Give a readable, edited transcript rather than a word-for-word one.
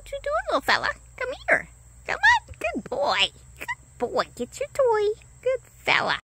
What you doing, little fella? Come here. Come on. Good boy. Good boy. Get your toy. Good fella.